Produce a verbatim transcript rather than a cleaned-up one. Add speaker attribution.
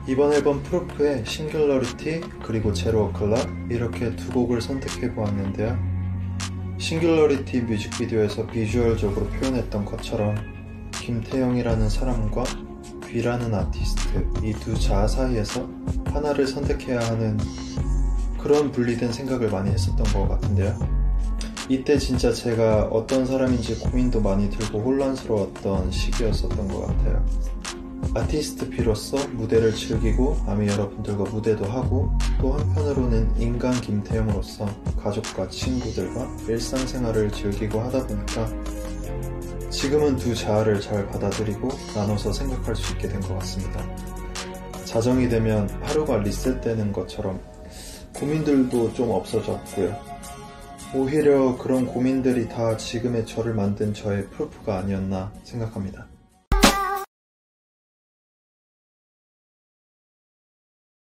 Speaker 1: 이번 앨범 프루프의 싱귤러리티 그리고 제로 어클락 이렇게 두 곡을 선택해 보았는데요. 싱귤러리티 뮤직비디오에서 비주얼적으로 표현했던 것처럼 김태형이라는 사람과 B라는 아티스트, 이 두 자아 사이에서 하나를 선택해야 하는 그런 분리된 생각을 많이 했었던 것 같은데요. 이때 진짜 제가 어떤 사람인지 고민도 많이 들고 혼란스러웠던 시기였었던 것 같아요. 아티스트 B로서 무대를 즐기고 아미 여러분들과 무대도 하고, 또 한편으로는 인간 김태형으로서 가족과 친구들과 일상생활을 즐기고 하다 보니까 지금은 두 자아를 잘 받아들이고 나눠서 생각할 수 있게 된 것 같습니다. 자정이 되면 하루가 리셋되는 것처럼 고민들도 좀 없어졌고요. 오히려 그런 고민들이 다 지금의 저를 만든 저의 프루프가 아니었나 생각합니다.